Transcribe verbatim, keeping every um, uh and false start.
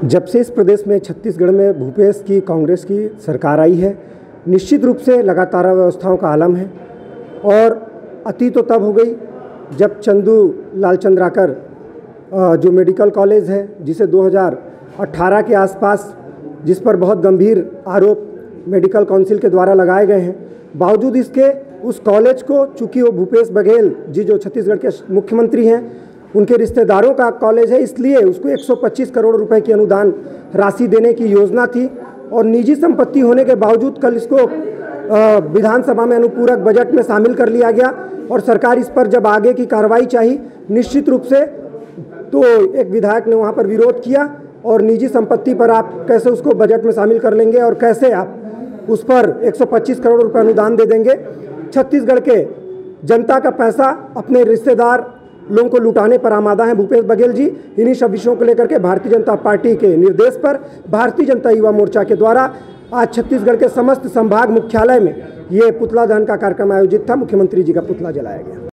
जब से इस प्रदेश में छत्तीसगढ़ में भूपेश की कांग्रेस की सरकार आई है, निश्चित रूप से लगातार व्यवस्थाओं का आलम है। और अति तो तब हो गई जब चंदू लाल चंद्राकर जो मेडिकल कॉलेज है, जिसे दो हज़ार अठारह के आसपास, जिस पर बहुत गंभीर आरोप मेडिकल काउंसिल के द्वारा लगाए गए हैं, बावजूद इसके उस कॉलेज को, चूँकि वो भूपेश बघेल जी जो छत्तीसगढ़ के मुख्यमंत्री हैं, उनके रिश्तेदारों का कॉलेज है, इसलिए उसको एक सौ पच्चीस करोड़ रुपए की अनुदान राशि देने की योजना थी। और निजी संपत्ति होने के बावजूद कल इसको विधानसभा में अनुपूरक बजट में शामिल कर लिया गया। और सरकार इस पर जब आगे की कार्रवाई चाहिए, निश्चित रूप से तो एक विधायक ने वहाँ पर विरोध किया। और निजी संपत्ति पर आप कैसे उसको बजट में शामिल कर लेंगे और कैसे आप उस पर एक सौ पच्चीस करोड़ रुपए अनुदान दे देंगे। छत्तीसगढ़ के जनता का पैसा अपने रिश्तेदार लोगों को लुटाने पर आमादा है भूपेश बघेल जी। इन्हीं सब विषयों को लेकर के भारतीय जनता पार्टी के निर्देश पर भारतीय जनता युवा मोर्चा के द्वारा आज छत्तीसगढ़ के समस्त संभाग मुख्यालय में ये पुतला दहन का कार्यक्रम आयोजित था। मुख्यमंत्री जी का पुतला जलाया गया।